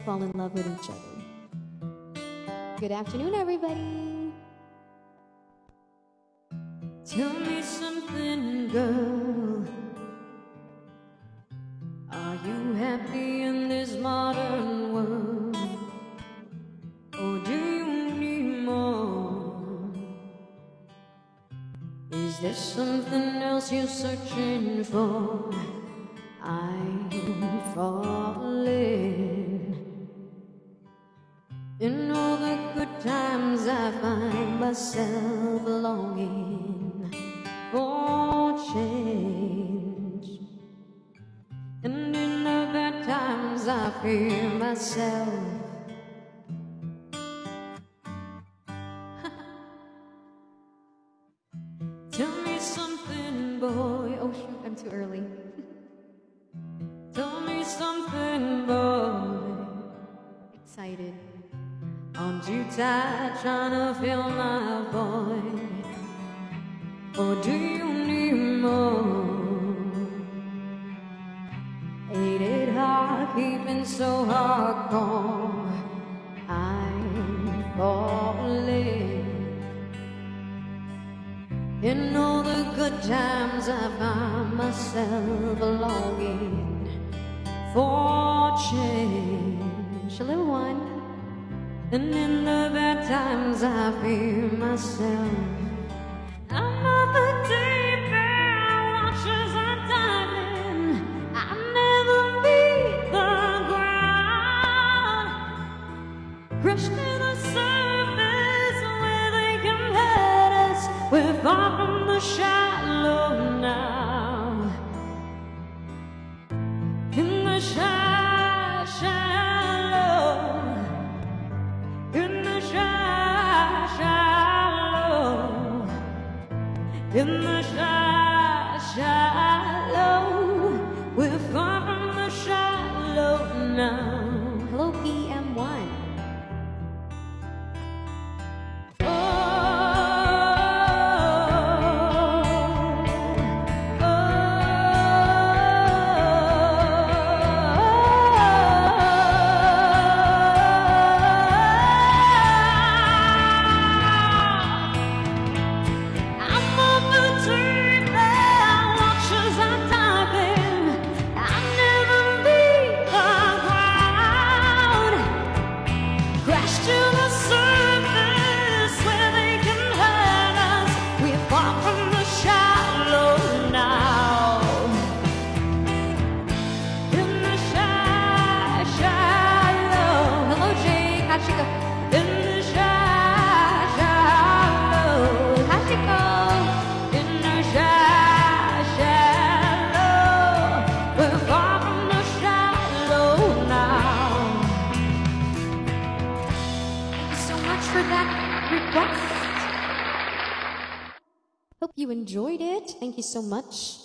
fall in love with each other. Good afternoon, everybody. Tell me something, girl. Are you happy in this modern world? Or do you need more? Is there something else you're searching for? I'm falling. In all the good times I find myself longing for change, and in the bad times I fear myself. Tell me something, boy. Oh shoot, I'm too early. Tell me something, boy. Excited. Aren't you tired trying to fill my void? Or do you need more? Ain't it hard keeping so hardcore? I'm falling. In all the good times I find myself longing for change. A little one. And in the bad times I fear myself. I'm up the deep end, watches are diving. I never beat the ground. Crash to the surface where they can hurt us. We're far from the shallow now. In the shallow. In the shallow, we're far from the shallow now. Hello, PM1. For that request. Hope you enjoyed it. Thank you so much.